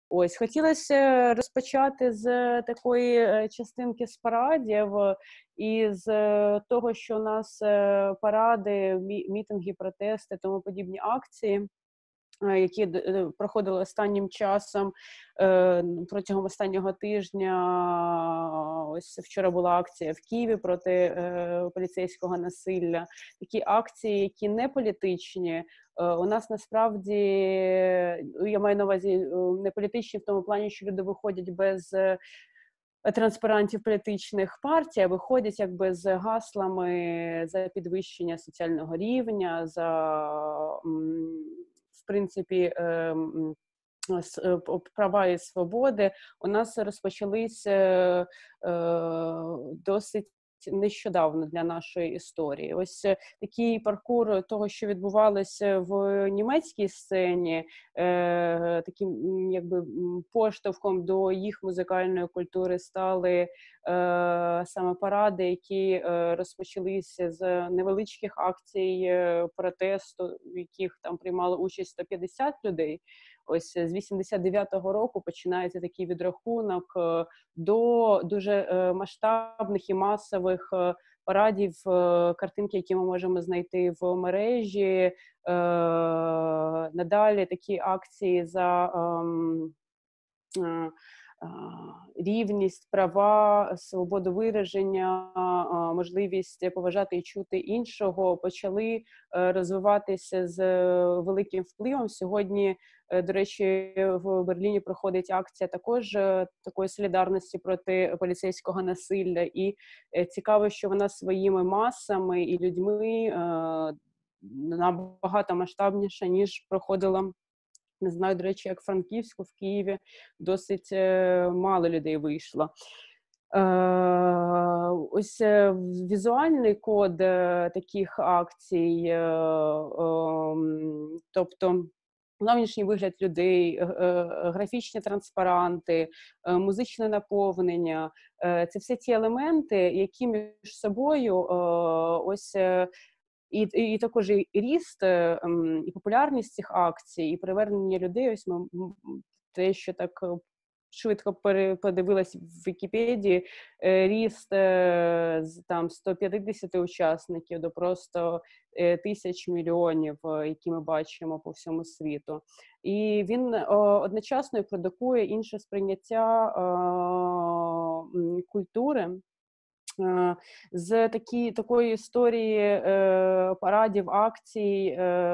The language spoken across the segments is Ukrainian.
Ось, хотілося розпочати з такої частинки з парадів і з того, що у нас паради, мітинги, протести, тому подібні акції, які проходили останнім часом, протягом останнього тижня. Ось вчора була акція в Києві проти поліцейського насилля. Такі акції, які не політичні, у нас насправді, я маю на увазі, не політичні в тому плані, що люди виходять без транспарантів політичних партій, а виходять якби з гаслами за підвищення соціального рівня, за, в принципі, права і свободи. У нас розпочались досить нещодавно для нашої історії. Ось такий паркур того, що відбувалося в німецькій сцені, таким якби поштовхом до їх музикальної культури стали саме паради, які розпочалися з невеличких акцій протесту, в яких там приймало участь 150 людей. Ось з 89-го року починається такий відрахунок до дуже масштабних і масових парадів, картинки, які ми можемо знайти в мережі. Надалі такі акції за рівність, права, свободу вираження, можливість поважати і чути іншого почали розвиватися з великим впливом. Сьогодні, до речі, в Берліні проходить акція також такої солідарності проти поліцейського насилля. І цікаво, що вона своїми масами і людьми набагато масштабніша, ніж проходила. Не знаю, до речі, як в Франківську, в Києві досить мало людей вийшло. Ось візуальний код таких акцій, тобто зовнішній вигляд людей, графічні транспаранти, музичне наповнення – це всі ті елементи, які між собою ось і також і ріст, і популярність цих акцій, і привернення людей. Ось ми те, що так швидко подивилась в Вікіпедії, ріст з там 150 учасників до просто тисяч, мільйонів, які ми бачимо по всьому світу. І він одночасно продукує інше сприйняття культури. З такої історії парадів, акцій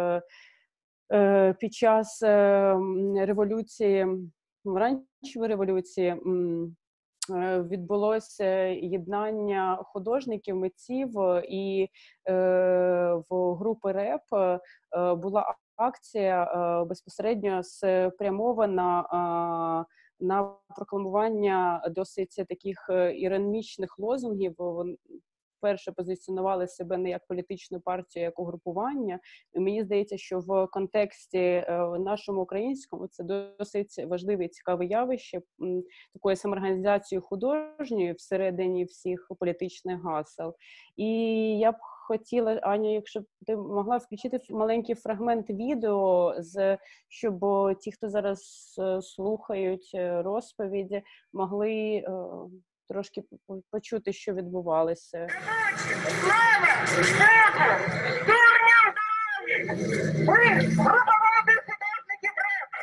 під час революції, помаранчевої революції, відбулося єднання художників, митців, і в групи РЕП була акція безпосередньо спрямована на прокламування досить таких іронічних лозунгів. Вони вперше позиціонували себе не як політичну партію, а як угрупування. І мені здається, що в контексті нашому українському це досить важливе і цікаве явище такої самоорганізації художньої всередині всіх політичних гасел. І я б хотіла, Аня, якщо б ти могла включити маленький фрагмент відео, щоб ті, хто зараз слухають розповіді, могли трошки почути, що відбувалося. Слава! Слава! Дурням дорогу! Ви група художників РЕП!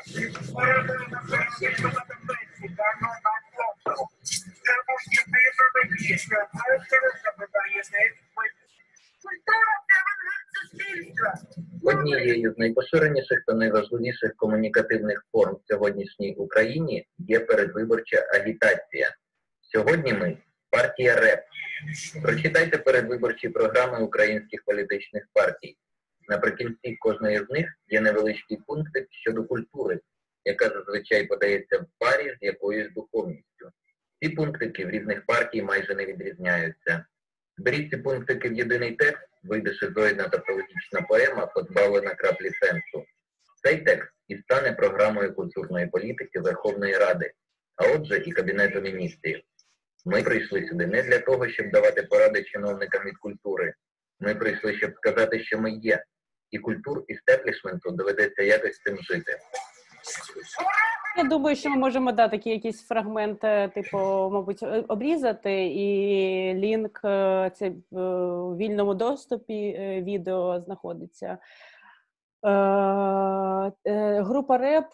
Однією з найпоширеніших та найважливіших комунікативних форм в сьогоднішній Україні є передвиборча агітація. Сьогодні ми – партія РЕП. Прочитайте передвиборчі програми українських політичних партій. Наприкінці кожної з них є невеличкий пунктик щодо культури, яка зазвичай подається в парі з якоюсь духовністю. Ці пунктики в різних партій майже не відрізняються. Зберіть ці пунктики в єдиний текст, вийде шизоїдна тавтологічна поема, позбавлена краплі сенсу. Цей текст і стане програмою культурної політики Верховної Ради, а отже і Кабінету міністрів. Ми прийшли сюди не для того, щоб давати поради чиновникам від культури. Ми прийшли, щоб сказати, що ми є. І культур істеблішменту доведеться якось з цим жити. Ура! Я думаю, що ми можемо такий якийсь фрагмент, типу, мабуть, обрізати, і лінк це в вільному доступі відео знаходиться. Група РЕП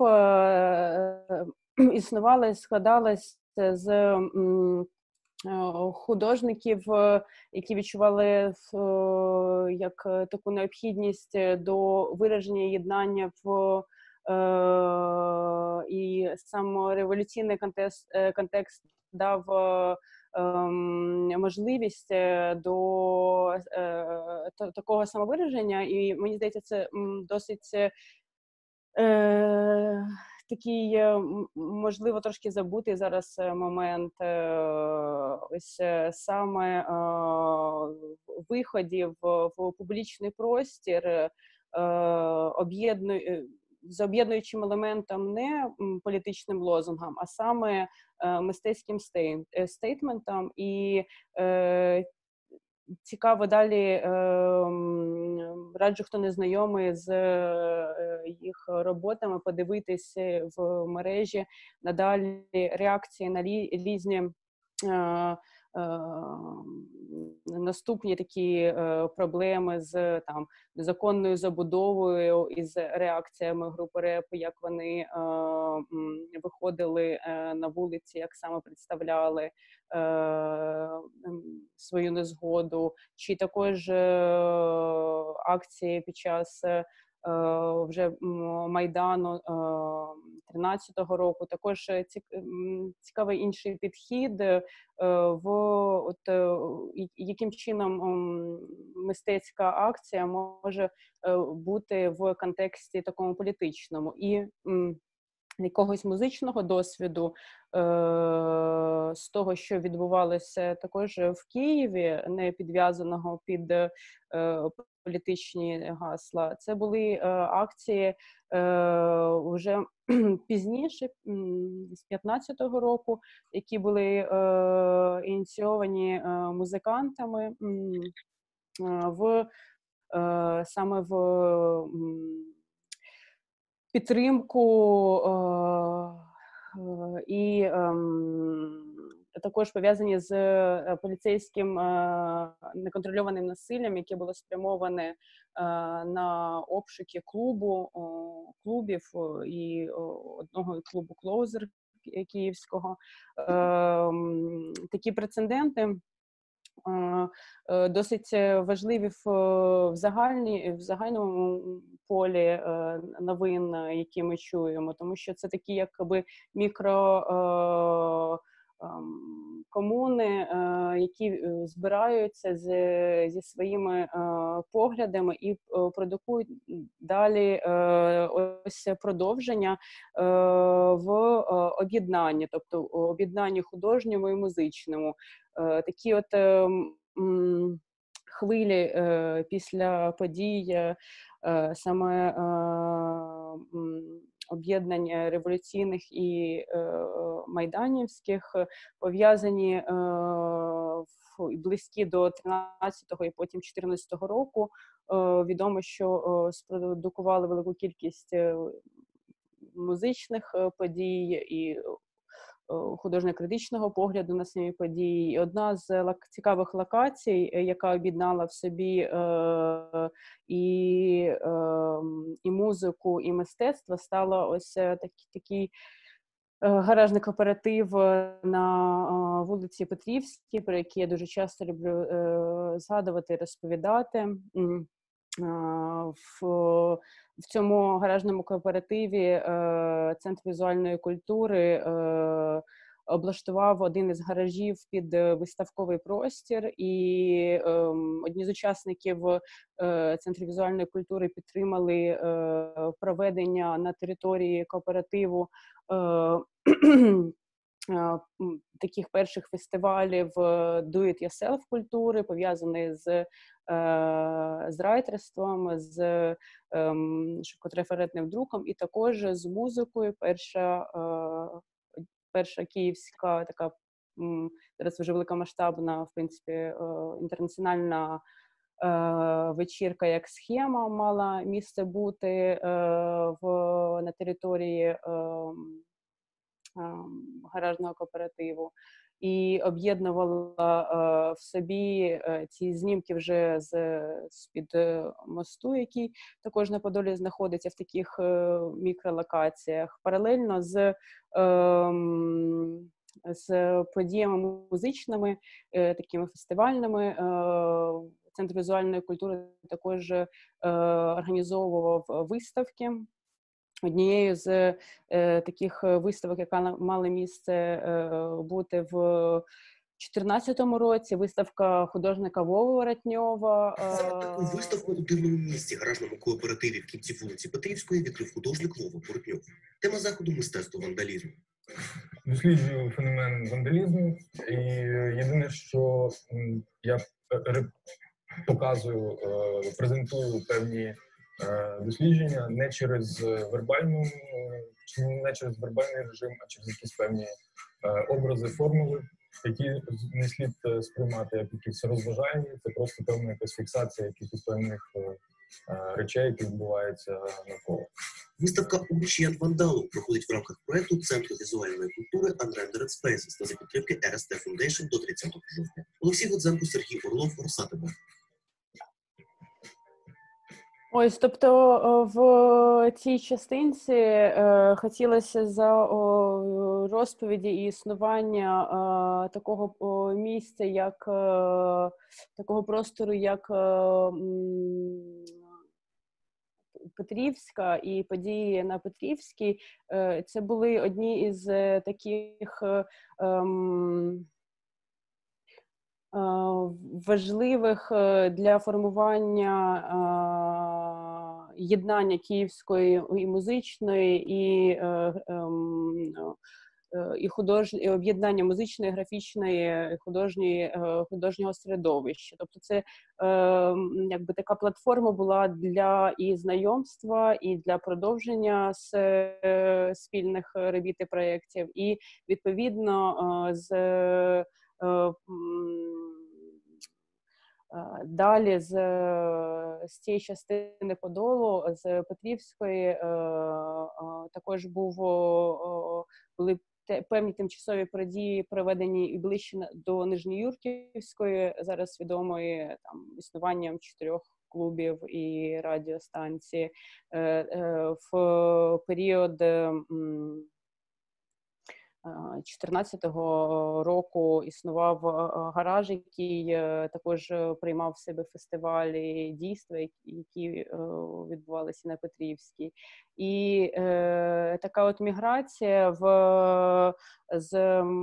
існувала і складалась з художників, які відчували як таку необхідність до вираження єднання і сам революційний контекст дав можливість до такого самовираження, і мені здається, це досить такий, можливо, трошки забутий зараз момент ось саме виходів в публічний простір з об'єднуючим елементом не політичним лозунгом, а саме мистецьким стейтментом. І цікаво далі, раджу, хто не знайомий з їх роботами, подивитися в мережі надалі реакції на різні наступні такі проблеми з незаконною забудовою і з реакціями групи РЕП, як вони виходили на вулиці, як саме представляли свою незгоду, чи також акції під час вже Майдану 13-го року. Також цікавий інший підхід яким чином мистецька акція може бути в контексті такому політичному. І якогось музичного досвіду з того, що відбувалося також в Києві, не підв'язаного під політичні гасла. Це були акції вже пізніше, з 15-го року, які були ініційовані музикантами саме в підтримку і також пов'язані з поліцейським неконтрольованим насиллям, яке було спрямоване на обшуки клубів і одного клубу «Клоузер» київського. Такі прецеденти досить важливі в загальному полі новин, які ми чуємо, тому що це такі якби комуни, які збираються зі своїми поглядами і продукують далі ось продовження в об'єднанні, тобто об'єднанні художньому і музичному. Такі от хвилі після подій саме об'єднань революційних і майданівських, пов'язані близькі до 13-го і потім 14-го року. Відомо, що спродукували велику кількість музичних подій і художньо-критичного погляду на самі події. І одна з цікавих локацій, яка об'єднала в собі і музику, і мистецтво, стала ось такий гаражний кооператив на вулиці Петрівській, про який я дуже часто люблю згадувати і розповідати. В цьому гаражному кооперативі Центр візуальної культури облаштував один із гаражів під виставковий простір, і одні з учасників Центру візуальної культури підтримали проведення на території кооперативу таких перших фестивалів do-it-yourself культури, пов'язаних з райтерством, з широкотрафаретним друком, і також з музикою. Перша київська така, зараз вже великомасштабна, в принципі, інтернаціональна вечірка як схема мала місце бути на території гаражного кооперативу. І об'єднувала в собі ці знімки вже з-під мосту, який також на Подолі знаходиться в таких мікролокаціях. Паралельно з подіями музичними, такими фестивальними, Центр візуальної культури також організовував виставки. Однією з таких виставок, яка мала місце бути в 2014 році, виставка художника Вови Воротньова. Саме таку виставку у дивному місці, гаражному кооперативі в кінці вулиці Петрівської відкрив художник Вова Воротньов. Тема заходу – мистецтво вандалізму. Досліджую феномен вандалізму, і єдине, що я показую, презентую певні дослідження не через вербальний режим, а через якісь певні образи, формули, які не слід сприймати як якісь розважальні, це просто певна якась фіксація якихось певних речей, які відбуваються навколо. Виставка «Обічі вандалу» проходить в рамках проєкту Центру візуальної культури Unrendered Spaces та за підтримки РСТ Foundation до 30 жовтня. Олексій Годзенко, Сергій Орлов, Росатиме. Ось, тобто в цій частинці хотілося за розповіді і існування такого місця, як такого простору, як Петрівська і події на Петрівській. Це були одні із таких важливих для формування єднання київської і музичної, і об'єднання музичної, графічної, художнього середовища. Тобто це якби така платформа була для і знайомства, і для продовження спільних робіт і проєктів, і відповідно далі з цієї частини Подолу, з Петрівської, також були певні тимчасові події, проведені і ближче до Нижньоюрківської, зараз відомої там існуванням 4 клубів і радіостанції. В період 2014 року існував гараж, який також приймав в себе фестивалі, дійства, які відбувалися на Петрівській. І така от міграція з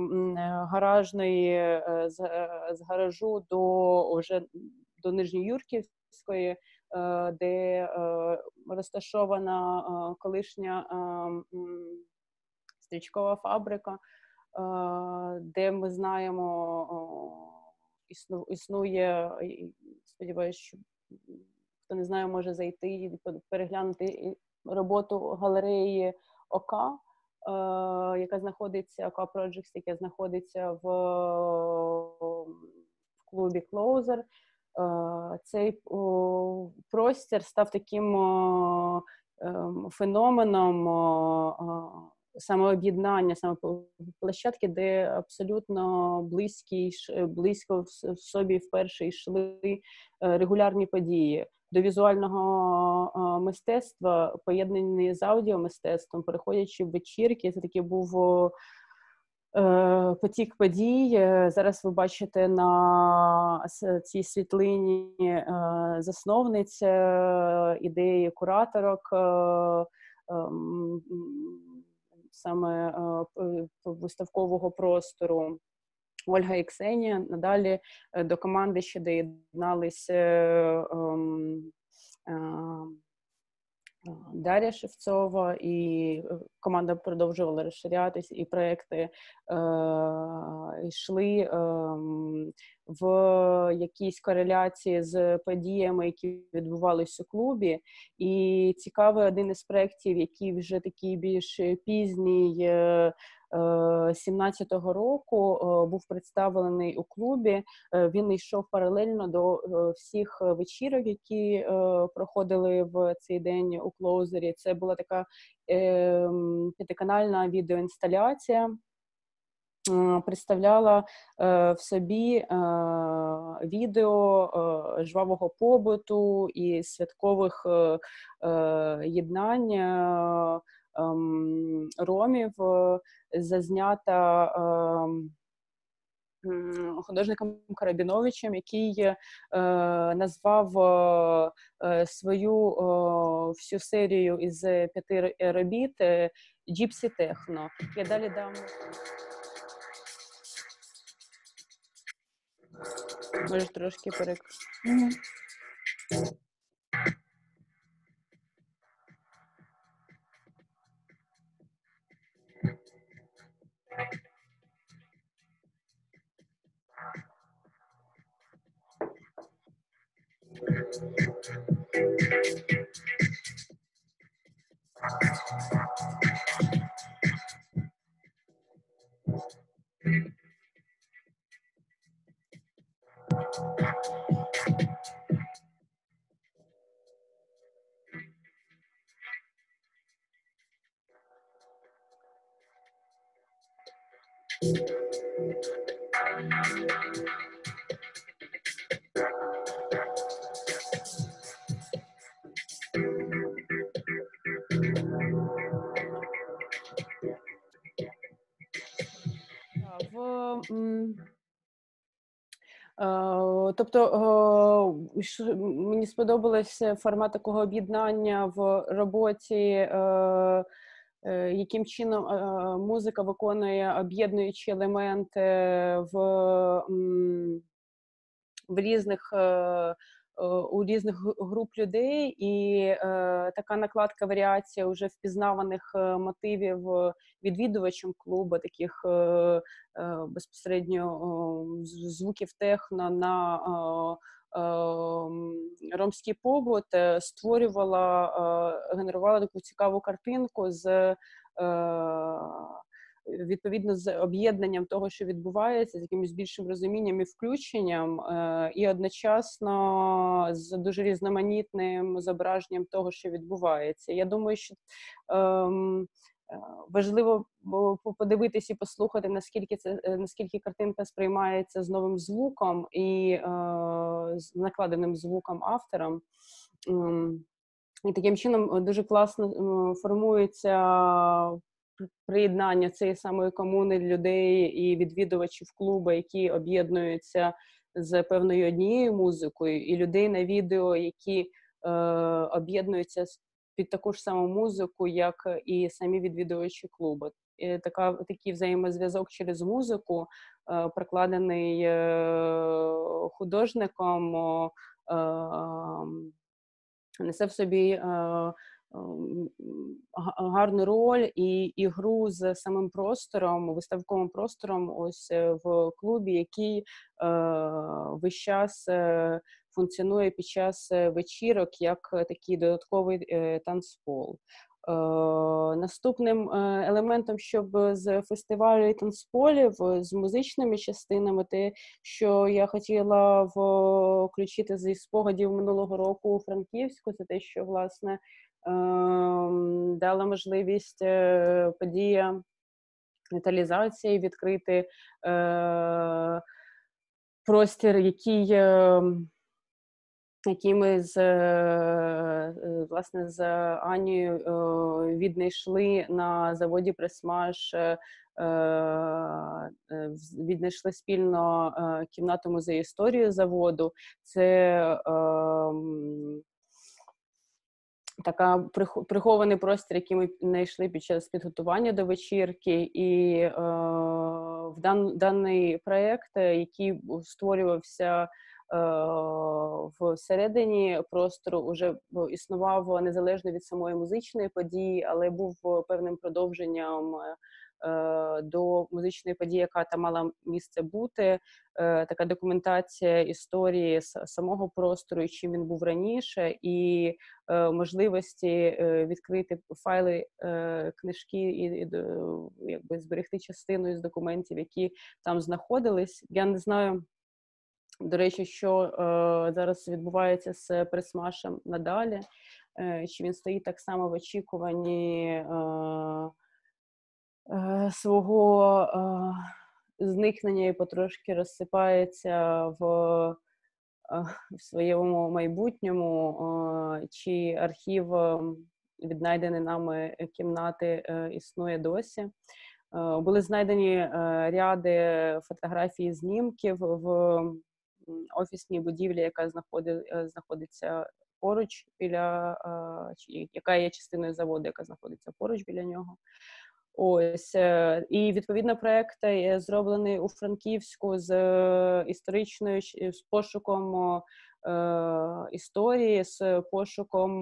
гаражу до Нижньоюрківської, де розташована колишня стрічкова фабрика, де ми знаємо, існує, сподіваюся, що хто не знає, може зайти і переглянути роботу галереї ОК, яка знаходиться, ОК Projects, яка знаходиться в клубі Closer. Цей простір став таким феноменом самооб'єднання, площадки, де абсолютно близько в собі вперше йшли регулярні події. До візуального мистецтва, поєднані з аудіомистецтвом, переходячи в вечірки, це такий був потік подій. Зараз ви бачите на цій світлині засновниця ідеї кураторок, саме виставкового простору, Ольга і Ксенія. Надалі до команди ще доєдналися Дар'я Шевцова, і команда продовжувала розширятись, і проекти йшли в якійсь кореляції з подіями, які відбувалися у клубі. І цікавий один із проєктів, який вже такий більш пізній, 17-го року був представлений у клубі. Він йшов паралельно до всіх вечірок, які проходили в цей день у Клоузері. Це була така п'ятиканальна відеоінсталяція, представляла в собі відео жвавого побуту і святкових єднань ромів, зазнята художником Карабіновичем, який назвав свою всю серію із 5 робіт «Джіпсі Техно». Я далі дам... Може, трошки Тобто мені сподобався формат такого об'єднання в роботі, яким чином музика виконує об'єднуючі елементи у різних груп людей, і така накладка варіація уже впізнаваних мотивів відвідувачем клубу, таких безпосередньо звуків техно на ромський побут, генерувала таку цікаву картинку з відповідно з об'єднанням того, що відбувається, з якимось більшим розумінням і включенням, і одночасно з дуже різноманітним зображенням того, що відбувається. Я думаю, що важливо подивитись і послухати, наскільки картинка сприймається з новим звуком і з накладеним звуком автором. І таким чином дуже класно формується приєднання цієї самої комуни людей і відвідувачів клубу, які об'єднуються з певною однією музикою, і людей на відео, які об'єднуються під таку ж саму музику, як і самі відвідувачі клубу. І такий взаємозв'язок через музику, прокладений художником, несе в собі гарну роль і гру з самим простором, виставковим простором ось в клубі, який весь час функціонує під час вечірок як такий додатковий танцпол. Наступним елементом, щоб з фестивалю і танцполів, з музичними частинами, те, що я хотіла включити зі спогадів минулого року у Франківську, це те, що, власне, дала можливість подія деталізації відкрити простір, який ми власне з Анією віднайшли на заводі «Пресмаш», віднайшли спільно кімнату музею історії заводу. Це така прихований простір, який ми знайшли під час підготування до вечірки, і в даний проєкт, який створювався Всередині простору вже існував незалежно від самої музичної події, але був певним продовженням до музичної події, яка там мала місце бути, така документація історії самого простору, і чим він був раніше, і можливості відкрити файли, книжки і якби зберегти частину із документів, які там знаходились. Я не знаю, до речі, що зараз відбувається з прес-маршем надалі, чи він стоїть так само в очікуванні свого зникнення і потрошки розсипається в своєму майбутньому, чи архів віднайдений нами кімнати існує досі. Були знайдені ряди фотографій, знімків в офісній будівлі, яка знаходиться поруч біля, яка є частиною заводу, яка знаходиться поруч біля нього. Ось, і відповідно проект зроблений у Франківську з історичною, з пошуком історії, з пошуком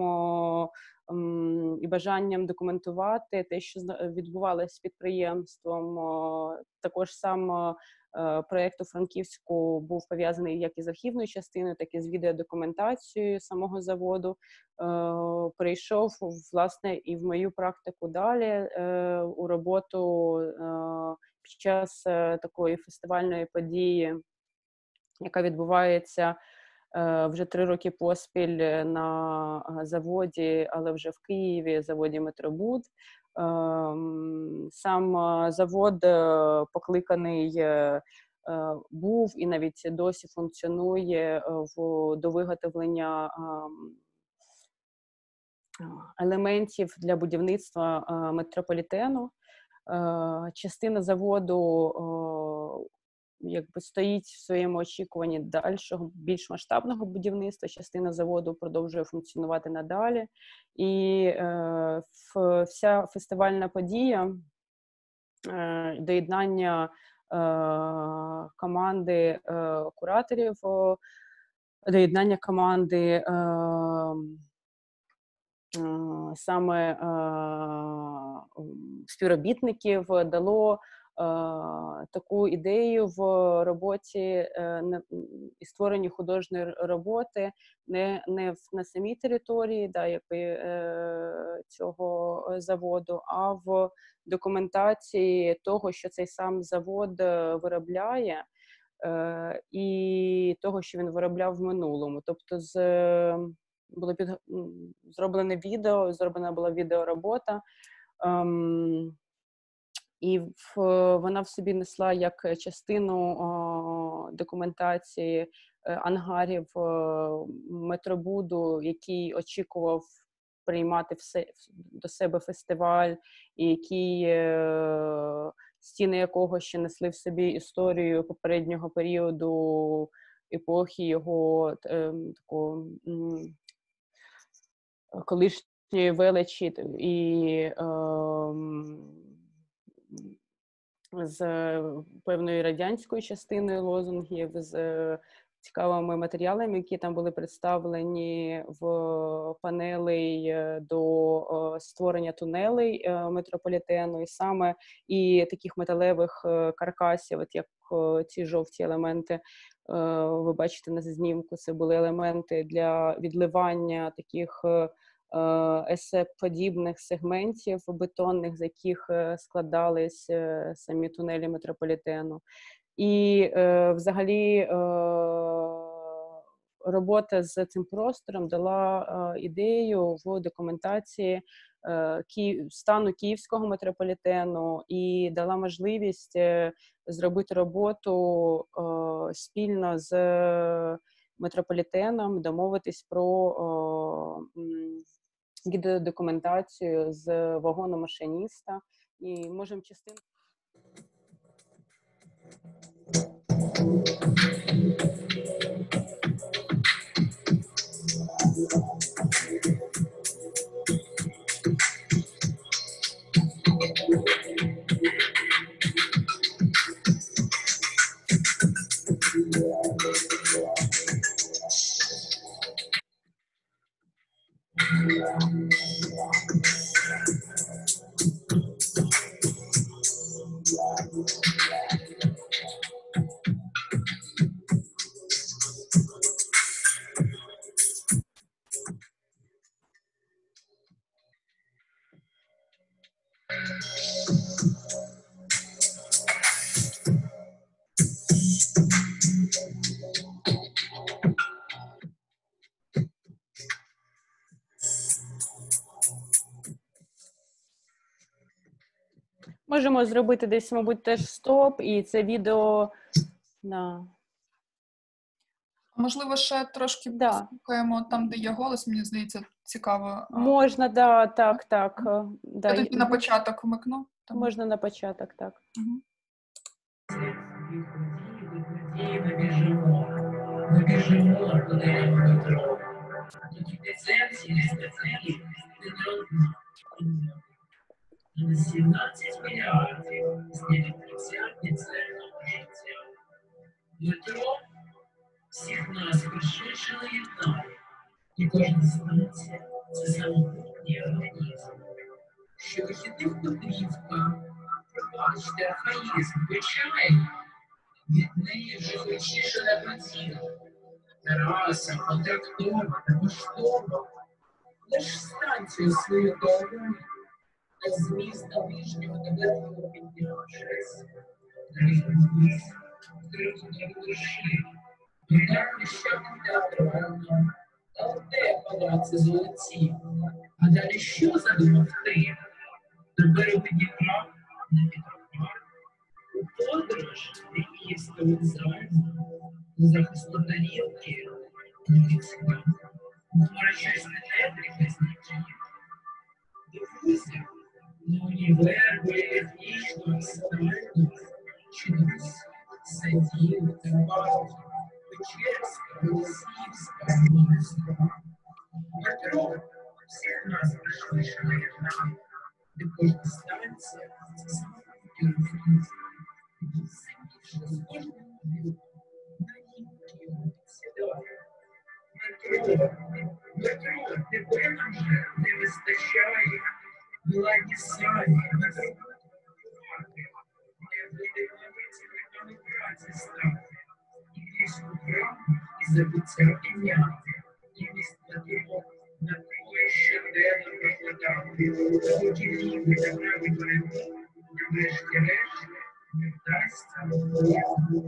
і бажанням документувати те, що відбувалося з підприємством. Також сам проєкт у Франківську був пов'язаний як із архівною частиною, так і з відеодокументацією самого заводу. Перейшов, власне, і в мою практику далі у роботу під час такої фестивальної події, яка відбувається вже 3 роки поспіль на заводі, але вже в Києві, заводі «Метробуд». Сам завод покликаний був і навіть досі функціонує до виготовлення елементів для будівництва метрополітену. Частина заводу якби стоїть в своєму очікуванні дальшого, більш масштабного будівництва. Частина заводу продовжує функціонувати надалі. І вся фестивальна подія, доєднання команди кураторів, доєднання команди саме співробітників дало таку ідею в роботі і створенні художньої роботи не на самій території, якби, цього заводу, а в документації того, що цей сам завод виробляє, і того, що він виробляв в минулому. Тобто було зроблене відео, зроблена була відеоробота, і вона в собі несла як частину документації ангарів Метробуду, який очікував приймати до себе фестиваль, і стіни якого ще несли в собі історію попереднього періоду, епохи його такого колишньої величі і з певною радянською частиною лозунгів, з цікавими матеріалами, які там були представлені в панелей до створення тунелей метрополітену, і саме і таких металевих каркасів, от як ці жовті елементи, ви бачите на знімку, це були елементи для відливання таких есе-подібних сегментів бетонних, з яких складались самі тунелі метрополітену. І взагалі робота з цим простором дала ідею в документації стану київського метрополітену і дала можливість зробити роботу спільно з метрополітеном, домовитись про відеодокументацію з вагону машиніста. І можемо частину. Можемо зробити десь, мабуть, теж стоп, і це відео. Да. Можливо, ще трошки Да. послухаємо там, де є голос, мені здається, цікаво. Можна, да, так. Да. Я тоді на початок вмикну. Там. Можна на початок, так. Угу. Ми біжимо туди в метро. Тут ліцензії, статті, на 17 мільярдів зняли 30 ліцензного життя. Метро всіх нас пришвидшено єднає. І кожна станція – це самобутній організм. Що вихідних подрівка, пробачте, архаїзм, звичайно. Від неї вже хочіше не працює. Тераса, контрактова, масштаба. Лиш станцію свою дорогу, а з міста нижнього до верхнього піднявшись. Трохи душі. Додав нещадним театрально. Та де палаци золоті? А далі що задумав ти? До берегу Дніпра не підрахував. У подорож місто вокзальне, у захисту тарілки, не цікаво. Може, щось не теплі визначення. Дивися, на універ політехнічного стального, чи десь сиділи та бачили, Печерська, Голосіївська, Мінська. Метро всіх нас пришвидше наєднає, де кожна станція – це самотній організм. Сильніше з кожним днем на ній сідає. Метро, тебе нам вже не вистачає, владні самі, метро не вийде на праці стати, і війську правду, і забуття підняти, і міст метро на троє щоденно прокладати, будівлі та праві перемоги, врешті-решт, не вдасться.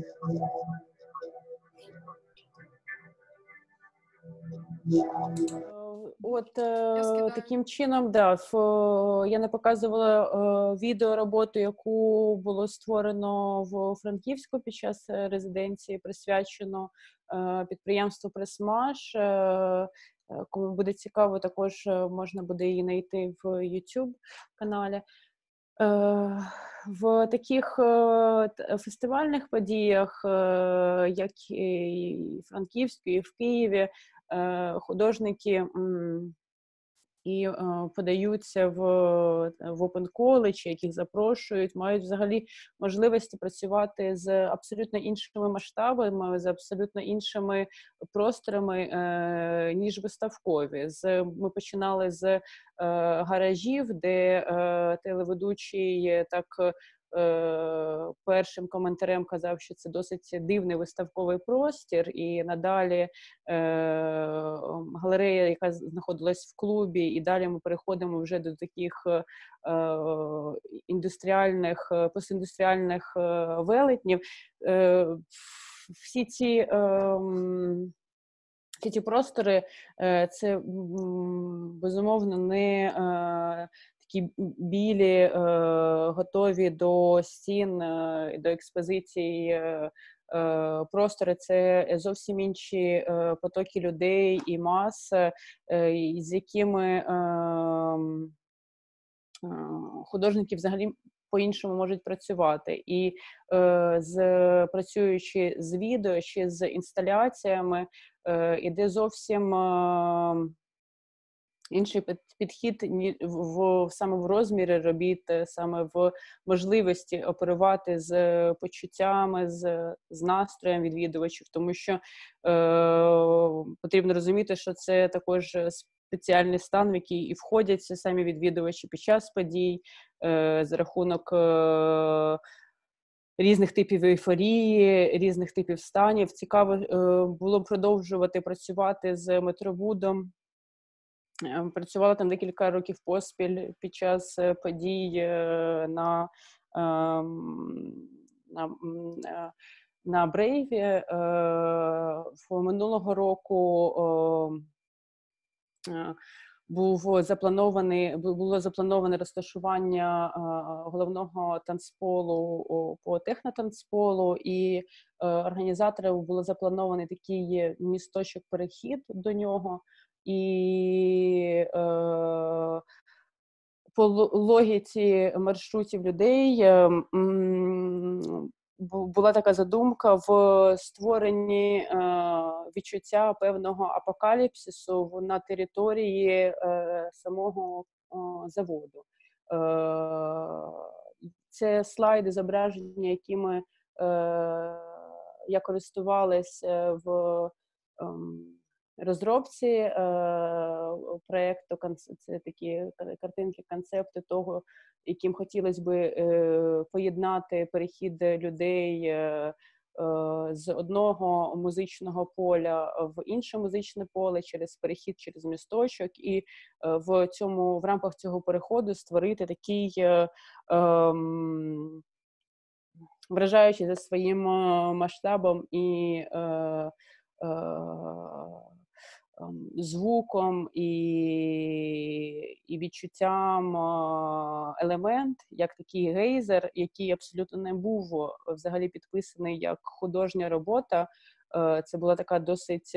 От таким чином, да, я не показувала відеороботу, яку було створено в Франківську під час резиденції, присвячено підприємству «Пресмаш». Кому буде цікаво, також можна буде її знайти в YouTube-каналі. В таких фестивальних подіях, як і в Франківську, і в Києві, художники і подаються в open college, яких запрошують, мають взагалі можливості працювати з абсолютно іншими масштабами, з абсолютно іншими просторами, ніж виставкові. Ми починали з гаражів, де телеведучий так першим коментарем казав, що це досить дивний виставковий простір, і надалі галерея, яка знаходилась в клубі, і далі ми переходимо вже до таких постіндустріальних велетнів. Всі ці простори це безумовно не такі білі, готові до стін, до експозицій простори. Це зовсім інші потоки людей і мас, з якими художники взагалі по-іншому можуть працювати. І працюючи з відео чи з інсталяціями, іде зовсім інший підхід саме в розмірі робіт, саме в можливості оперувати з почуттями, з настроєм відвідувачів, тому що потрібно розуміти, що це також спеціальний стан, в який і входять самі відвідувачі під час подій, за рахунок різних типів ейфорії, різних типів станів. Цікаво було продовжувати працювати з Метровудом. Працювала там декілька років поспіль під час подій на Брейві. Минулого року було заплановане розташування головного танцполу по технотанцполу, і організаторів було запланований такий місточок-перехід до нього, і по логіці маршрутів людей була така задумка в створенні відчуття певного апокаліпсису на території самого заводу. Це слайди, зображення, якими я користувалася в розробці проєкту. Це такі картинки, концепти того, яким хотілося би поєднати перехід людей з одного музичного поля в інше музичне поле через перехід через місточок, і в рамках цього переходу створити такий вражаючий за своїм масштабом і звуком і відчуттям елемент, як такий гейзер, який абсолютно не був взагалі підписаний як художня робота. Це була така досить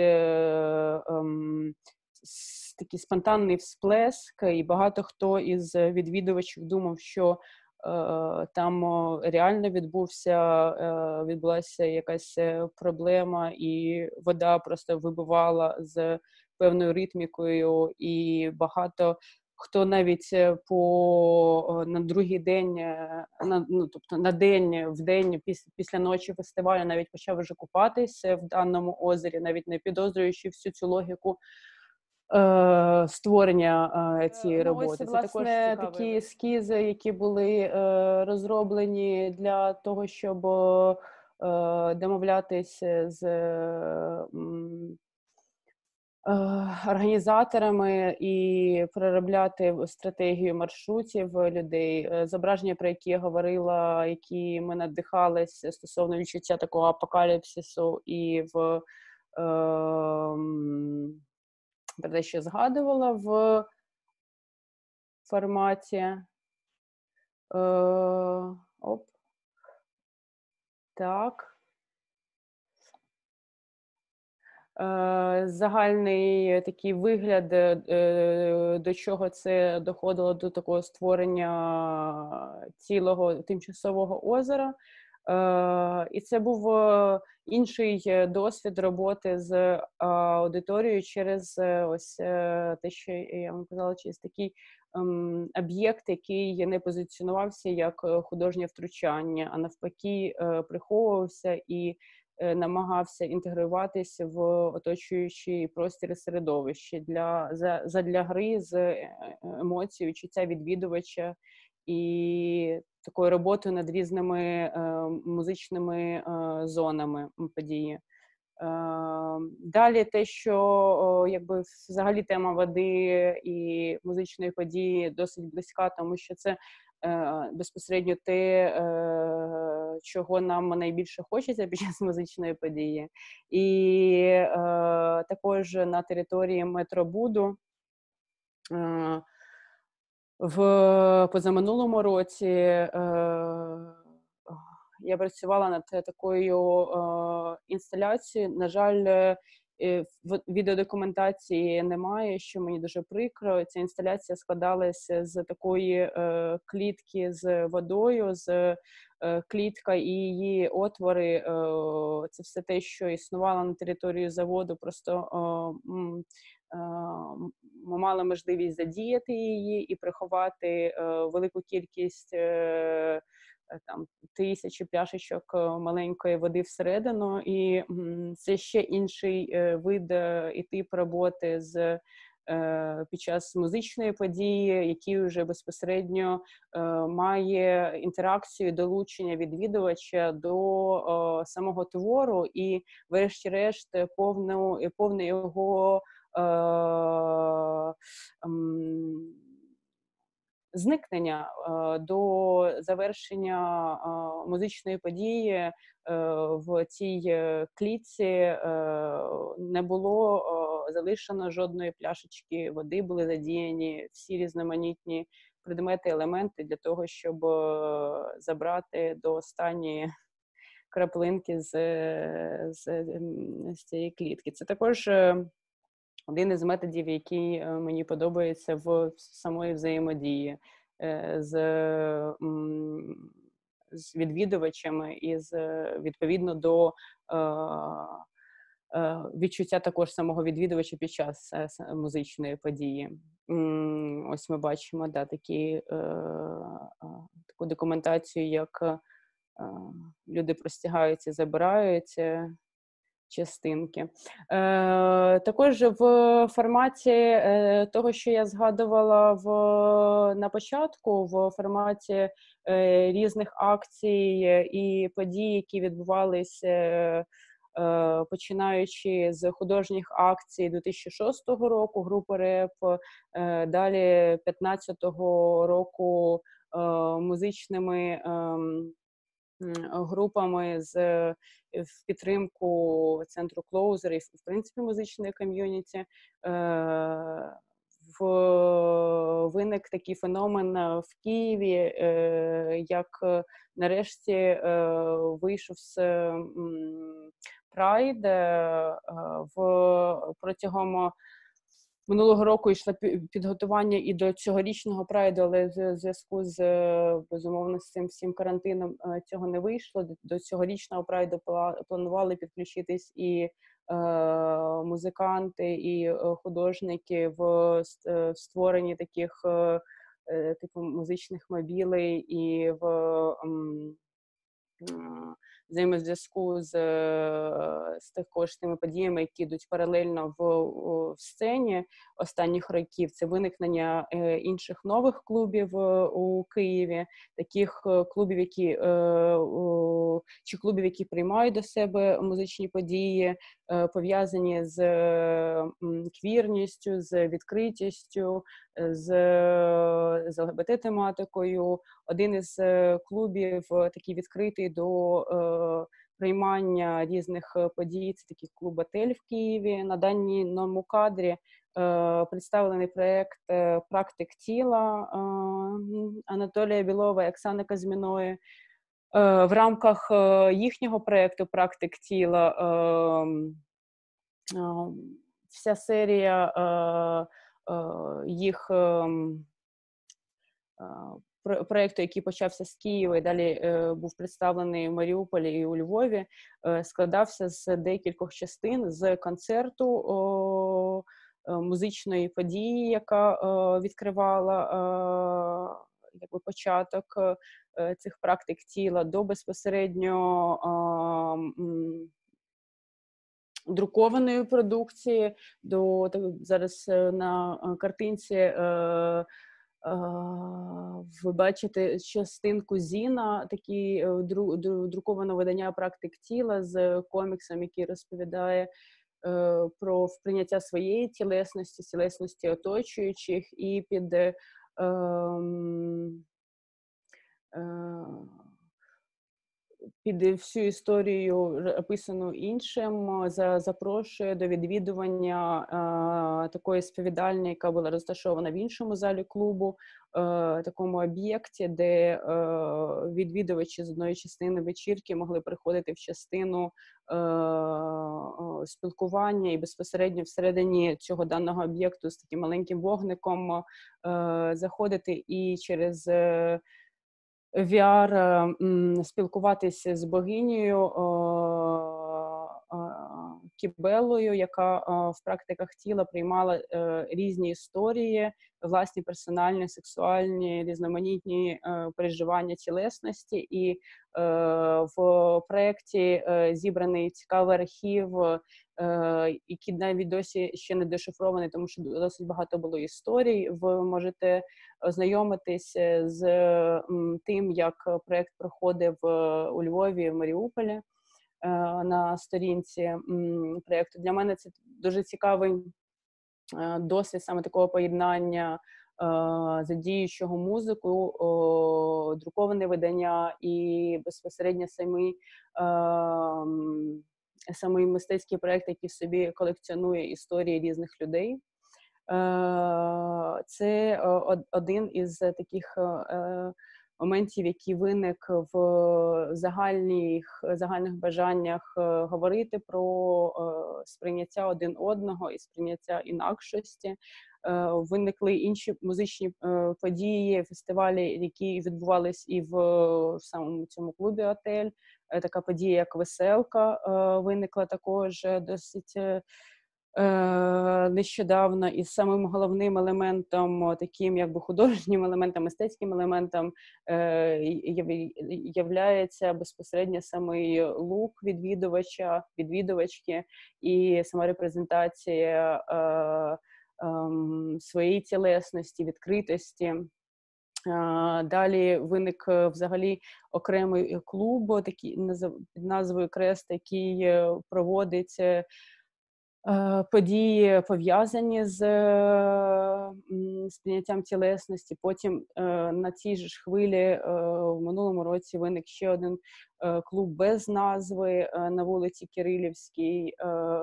такий спонтанний всплеск, і багато хто із відвідувачів думав, що там реально відбулася якась проблема, і вода просто вибивала з певною ритмікою, і багато хто навіть на другий день, тобто в день після ночі фестивалю навіть почав вже купатися в даному озері, навіть не підозрюючи всю цю логіку створення цієї роботи. Це власне такі ескізи, які були розроблені для того, щоб домовлятися з організаторами і переробляти стратегію маршрутів людей, зображення, про які я говорила, які ми надихалися стосовно відчуття такого апокаліпсису, і про те, що згадувала в форматі. Так. Загальний такий вигляд, до чого це доходило, до такого створення цілого тимчасового озера. І це був інший досвід роботи з аудиторією через ось те, що я вам казала, через такий об'єкт, який не позиціонувався як художнє втручання, а навпаки приховувався і намагався інтегруватися в оточуючий простір і середовище задля гри з емоцій, відчуття відвідувача і такою роботою над різними музичними зонами події. Далі те, що якби взагалі тема води і музичної події досить близька, тому що це безпосередньо те, чого нам найбільше хочеться під час музичної події. І також на території Метробуду в позаминулому році я працювала над такою інсталяцією. На жаль, відеодокументації немає, що мені дуже прикро. Ця інсталяція складалася з такої клітки з водою, з клітка і її отвори. Це все те, що існувало на території заводу, просто ми мали можливість задіяти її і приховати велику кількість там тисячі пляшечок маленької води всередину, і це ще інший вид і тип роботи під час музичної події, який вже безпосередньо має інтеракцію, долучення відвідувача до самого твору і, врешті-решт, повне його зникнення до завершення музичної події в цій клітці не було залишено жодної пляшечки води, були задіяні всі різноманітні предмети, елементи для того, щоб забрати до останньої краплинки з цієї клітки. Це також один із методів, який мені подобається в самої взаємодії з відвідувачами і відповідно до відчуття також самого відвідувача під час музичної події. Ось ми бачимо таку документацію, як люди простягаються, забираються частинки. Також в форматі того, що я згадувала на початку, в форматі різних акцій і подій, які відбувалися починаючи з художніх акцій 2006 року, групи РЕП, далі 2015 року музичними групами в підтримку центру Closer і, в принципі, музичної ком'юніті, виник такий феномен в Києві, як нарешті вийшов з Pride. Протягом минулого року йшло підготування і до цьогорічного прайду, але в зв'язку з, безумовно, з цим всім карантином цього не вийшло. До цьогорічного прайду планували підключитись і музиканти, і художники в створенні таких типу музичних мобілей і в взаємозв'язку з також тими подіями, які йдуть паралельно в сцені останніх років. Це виникнення інших нових клубів у Києві, таких клубів, які приймають до себе музичні події, пов'язані з квірністю, з відкритістю, з ЛГБТ-тематикою. Один із клубів, такий відкритий до приймання різних подій, це такий клуб «Отель» в Києві. На даному кадрі представлений проєкт «Практик тіла» Анатолія Білова і Оксани Казьміної. В рамках їхнього проєкту «Практик тіла» вся серія їх проєкту, який почався з Києва і далі був представлений в Маріуполі і у Львові, складався з декількох частин, з концерту, музичної події, яка відкривала початок цих практик тіла, до безпосередньо друкованої продукції, зараз на картинці ви бачите частинку Зіна, такі друковане видання практик тіла з коміксом, який розповідає про прийняття своєї тілесності оточуючих, і під всю історію, описану іншим, запрошує до відвідування такої сповідальні, яка була розташована в іншому залі клубу, такому об'єкті, де відвідувачі з одної частини вечірки могли приходити в частину спілкування і безпосередньо всередині цього даного об'єкту з таким маленьким вогником заходити і через VR спілкуватися з богинею Кібелою, яка в практиках тіла приймала різні історії, власні персональні, сексуальні, різноманітні переживання тілесності. І в проєкті зібраний цікавий архів, який навіть досі ще не дешифрований, тому що досить багато було історій. Ви можете ознайомитись з тим, як проєкт проходив у Львові, в Маріуполі, на сторінці проєкту. Для мене це дуже цікавий досвід саме такого поєднання задіючого музику, друковане видання і безпосередньо самі самий мистецький проєкт, який в собі колекціонує історії різних людей. Це один із таких моментів, який виник в загальних бажаннях говорити про сприйняття один одного і сприйняття інакшості. Виникли інші музичні події, фестивалі, які відбувались і в самому цьому клубі «Отель». Така подія, як «Веселка», виникла також досить нещодавно, і самим головним елементом, таким якби художнім елементом, мистецьким елементом являється безпосередньо самий лук відвідувачки і сама репрезентація своєї тілесності, відкритості. Далі виник взагалі окремий клуб такий, під назвою «Крест», який проводить події, пов'язані з сприйняттям тілесності. Потім на цій ж хвилі в минулому році виник ще один клуб без назви на вулиці Кирилівській,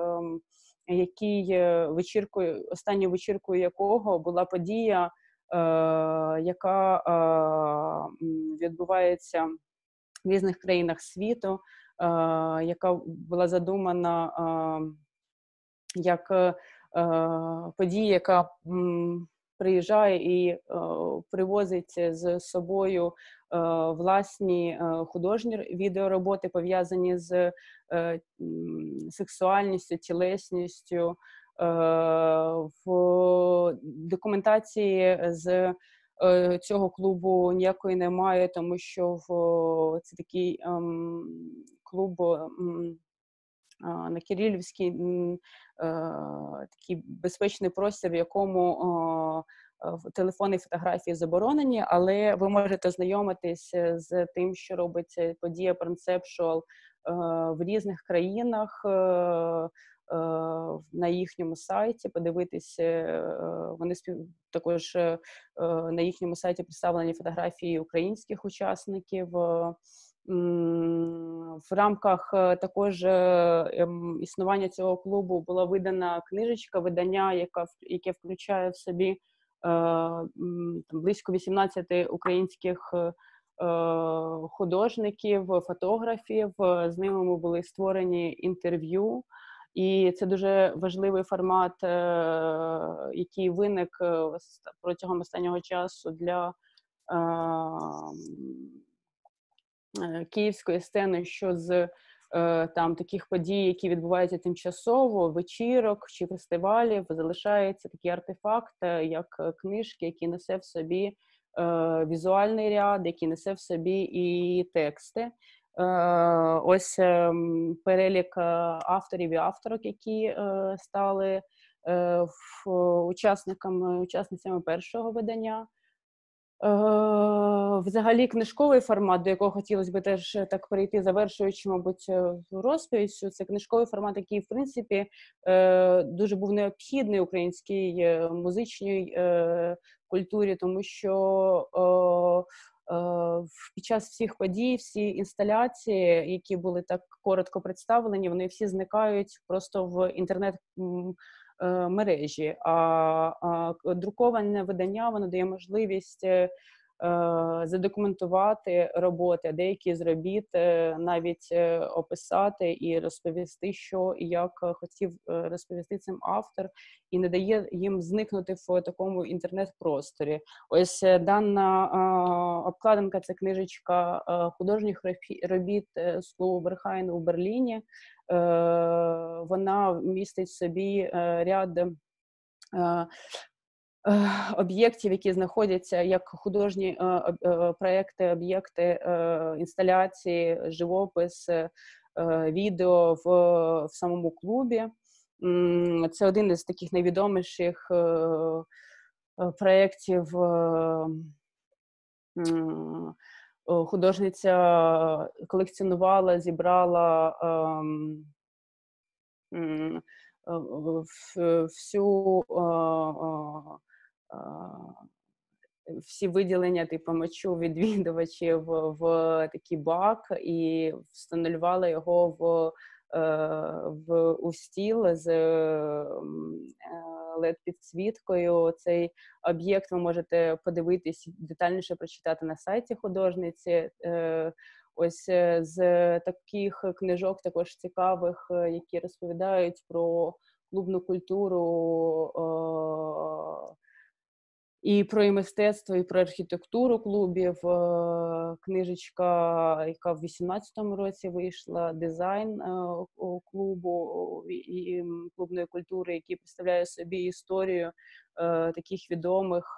який останньою вечіркою якого була подія, яка відбувається в різних країнах світу, яка була задумана як подія, яка приїжджає і привозить з собою власні художні відеороботи, пов'язані з сексуальністю, тілесністю. В документації з цього клубу ніякої немає, тому що це такий клуб на Кирилівській, такий безпечний простір, в якому телефони і фотографії заборонені, але ви можете знайомитись з тим, що робить подія Pansexual в різних країнах, на їхньому сайті, подивитися, вони також на їхньому сайті представлені фотографії українських учасників. В рамках також існування цього клубу була видана книжечка, видання, яке включає в собі близько 18 українських художників, фотографів. З ними були створені інтерв'ю. І це дуже важливий формат, який виник протягом останнього часу для київської сцени, що з там таких подій, які відбуваються тимчасово, вечірок чи фестивалів, залишається такий артефакт, як книжки, які несе в собі візуальний ряд, який несе в собі і тексти. Ось перелік авторів і авторок, які стали учасницями першого видання. Взагалі книжковий формат, до якого хотілося б теж так перейти, завершуючи, мабуть, розповідь, що це книжковий формат, який, в принципі, дуже був необхідний українській музичній культурі, тому що під час всіх подій, всі інсталяції, які були так коротко представлені, вони всі зникають просто в інтернет-мережі. А друковане видання, воно дає можливість задокументувати роботи, деякі з робіт навіть описати і розповісти, що і як хотів розповісти цим автор, і не дає їм зникнути в такому інтернет-просторі. Ось дана обкладинка – це книжечка художніх робіт з клубу Берхайн у Берліні. Вона містить в собі ряд об'єктів, які знаходяться як художні проекти, об'єкти, інсталяції, живопис, відео в самому клубі. Це один із таких найвідоміших проєктів. Художниця колекціонувала, зібрала всі виділення типу мочу відвідувачів в такий бак і встановлювала його у стіл з LED-підсвіткою. Цей об'єкт ви можете подивитись, детальніше прочитати на сайті художниці. Ось з таких книжок, також цікавих, які розповідають про клубну культуру і про і мистецтво, і про архітектуру клубів. Книжечка, яка в 18-му році вийшла, дизайн клубу і клубної культури, який представляє собі історію таких відомих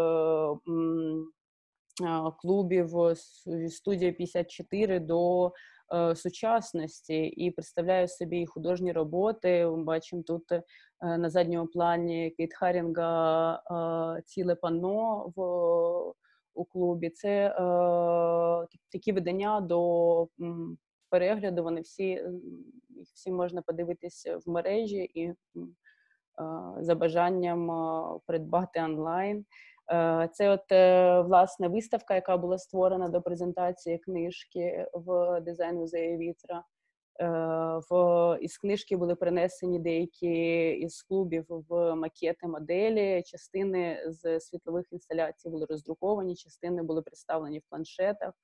клубів студія 54 до сучасності, і представляю собі і художні роботи. Ми бачимо тут на задньому плані Кейт Харінга ціле панно у клубі. Це такі видання до перегляду, вони всі можна подивитися в мережі і за бажанням придбати онлайн. Це от, власне, виставка, яка була створена до презентації книжки в дизайн-музеї Вітра. Із книжки були перенесені деякі із клубів в макети моделі, частини з світлових інсталяцій були роздруковані, частини були представлені в планшетах.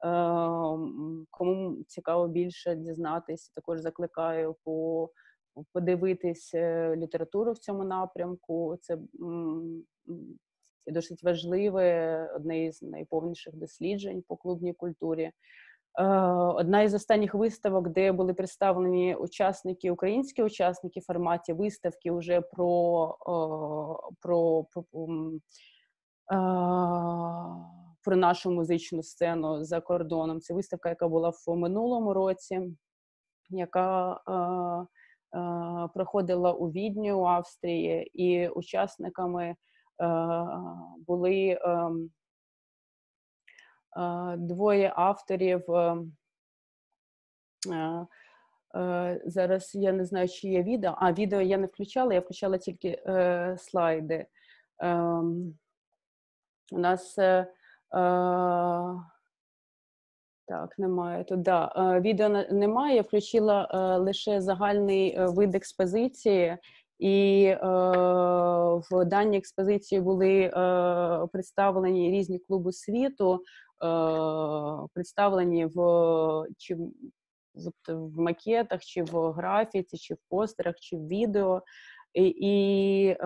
Кому цікаво більше дізнатися, також закликаю подивитись літературу в цьому напрямку. Це досить важливе, одне із найповніших досліджень по клубній культурі. Одна із останніх виставок, де були представлені українські учасники в форматі виставки вже про нашу музичну сцену за кордоном. Це виставка, яка була в минулому році, яка проходила у Відні, у Австрії, і учасниками були двоє авторів. Зараз я не знаю, чи є відео. Відео я не включала, я включала тільки слайди. У нас так, немає тут. Відео немає, я включила лише загальний вид експозиції. І в даній експозиції були представлені різні клуби світу, представлені в макетах, чи в графіці, чи в постерах, чи в відео. І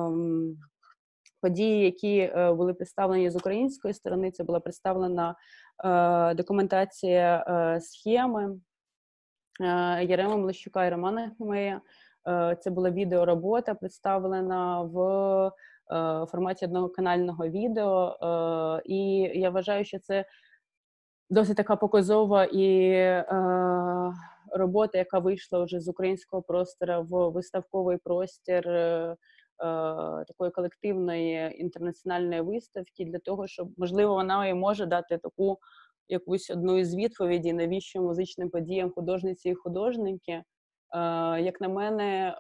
події, які були представлені з української сторони, це була представлена документація схеми Яреми Млещука і Романа Хмея. Це була відеоробота, представлена в форматі одноканального відео, і я вважаю, що це досить така показова і робота, яка вийшла вже з українського простору в виставковий простір такої колективної інтернаціональної виставки, для того, щоб, можливо, вона і може дати таку якусь одну із відповідей, навіщо музичним подіям художниці і художники. Як на мене,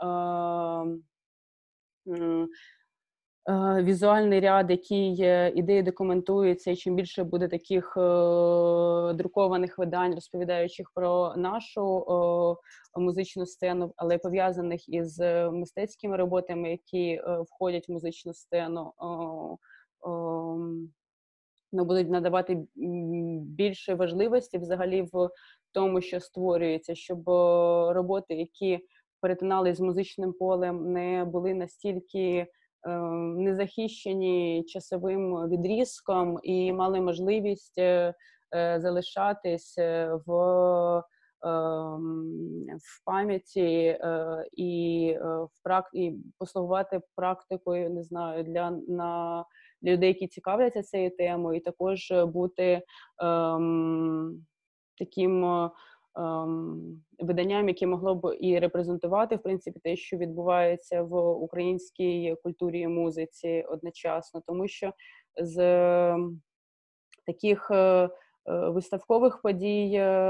візуальний ряд, який ідеї документується, і чим більше буде таких друкованих видань, розповідаючих про нашу музичну сцену, але пов'язаних із мистецькими роботами, які входять в музичну сцену, будуть надавати більше важливості взагалі в тому, що створюється, щоб роботи, які перетинали з музичним полем, не були настільки незахищені часовим відрізком і мали можливість залишатись в пам'яті і послугувати практикою, не знаю, для людей, які цікавляться цією темою, і також бути таким виданням, яке могло б і репрезентувати, в принципі, те, що відбувається в українській культурі і музиці одночасно. Тому що з таких виставкових подій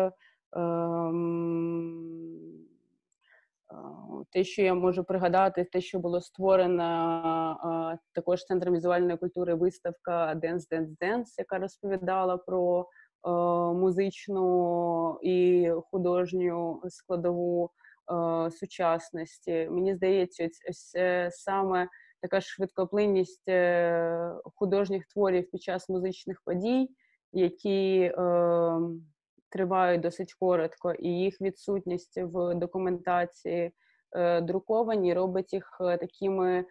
те, що я можу пригадати, те, що було створено також Центром візуальної культури виставка Dance, Dance, Dance, яка розповідала про музичну і художню складову сучасності. Мені здається, саме така швидкоплинність художніх творів під час музичних подій, які тривають досить коротко, і їх відсутність в документації друковані робить їх такими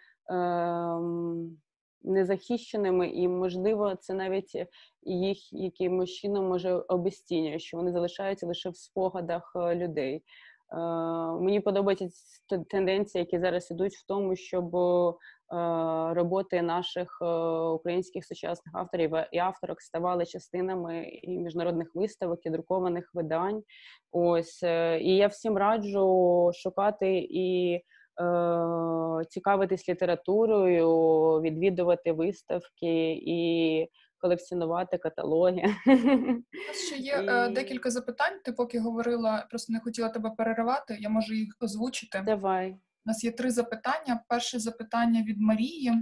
незахищеними, і, можливо, це навіть їх якимось чином може обезцінює, що вони залишаються лише в спогадах людей. Мені подобаються тенденції, які зараз ідуть в тому, щоб роботи наших українських сучасних авторів і авторок ставали частинами і міжнародних виставок, і друкованих видань. Ось. І я всім раджу шукати і цікавитись літературою, відвідувати виставки і колекціонувати каталоги. У нас ще є декілька запитань. Ти поки говорила, просто не хотіла тебе переривати, я можу їх озвучити. Давай. У нас є 3 запитання. Перше запитання від Марії.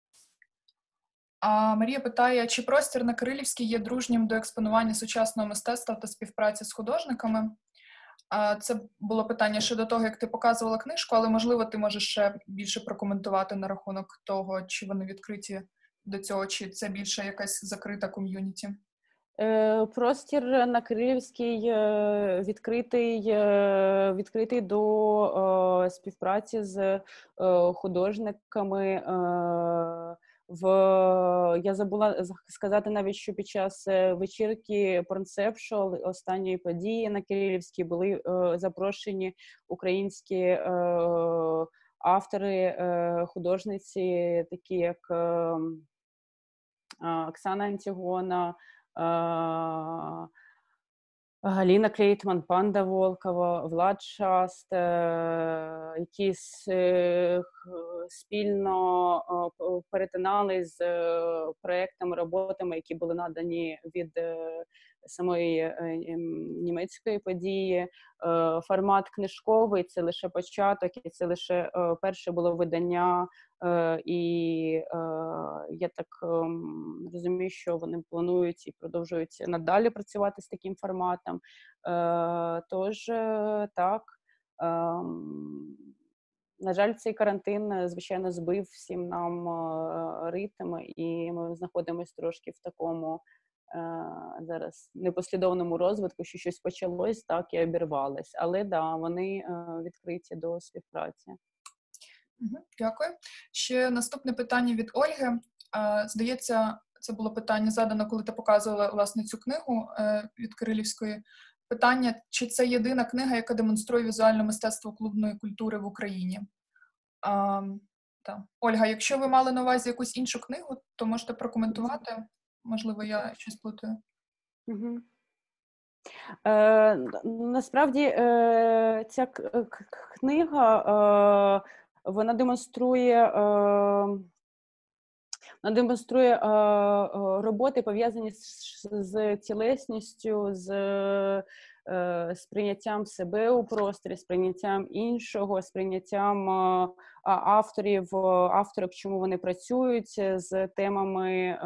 Марія питає, чи простір на Кирилівській є дружнім до експонування сучасного мистецтва та співпраці з художниками? Це було питання ще до того, як ти показувала книжку, але, можливо, ти можеш ще більше прокоментувати на рахунок того, чи вони відкриті до цього, чи це більше якась закрита ком'юніті? Простір на Кирилівській відкритий до співпраці з художниками. Я забула сказати навіть, що під час вечірки Pornceptual, останньої події на Кирилівській, були запрошені українські автори, художниці, такі як Оксана Антігона, Галина Клейтман, Панда Волкова, Влад Шаст, які спільно перетинали з проєктами, роботами, які були надані від самої німецької події. Формат книжковий – це лише початок, і це лише перше було видання, і я так розумію, що вони планують і продовжують надалі працювати з таким форматом. Тож, так, на жаль, цей карантин, звичайно, збив всім нам ритм, і ми знаходимося трошки в такому зараз непослідовному розвитку, що щось почалось, так і обірвалось. Але, да, вони відкриті до співпраці. Дякую. Ще наступне питання від Ольги. Здається, це було питання задано, коли ти показувала, власне, цю книгу від Кирилівської. Питання, чи це єдина книга, яка демонструє візуальне мистецтво клубної культури в Україні? Ольга, якщо ви мали на увазі якусь іншу книгу, то можете прокоментувати. Можливо, я щось плутаю. Угу. Насправді, ця книга, вона демонструє роботи, пов'язані з тілесністю, з сприйняттям себе у просторі, сприйняттям іншого, сприйняттям авторок, чому вони працюють з темами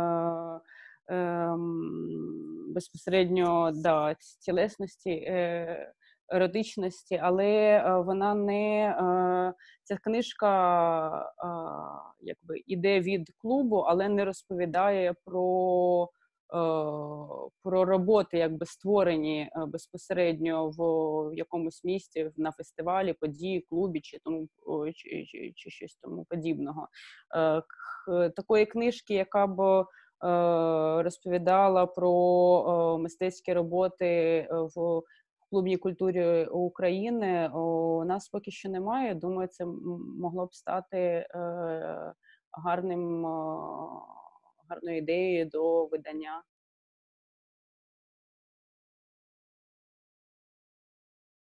безпосередньо, да, тілесності, еротичності, але вона не... Ця книжка якби іде від клубу, але не розповідає про роботи, якби створені безпосередньо в якомусь місці, на фестивалі, події, клубі чи щось тому подібного. Такої книжки, яка б розповідала про мистецькі роботи в клубній культурі України, у нас поки що немає. Думаю, це могло б стати гарною ідеєю до видання.